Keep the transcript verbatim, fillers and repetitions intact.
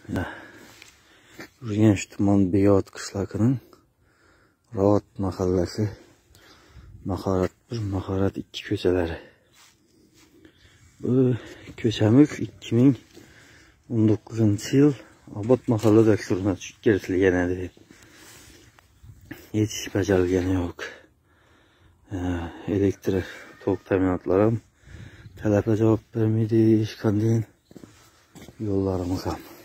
Ya, Urganch tuman Beyot qishlog'ining Ravat mahallasi, Mahorat bir, Mahorat ikki ko'chalari. Bu ko'chamiz ikki ming o'n to'qqizinchi yil Obod mahalla dasturuna kiritilgan edi. Hech ish bajarilgani yo'q. Elektr tok ta'minatlari ham talabga javob bermaydi, hech qanday yo'llarimiz ham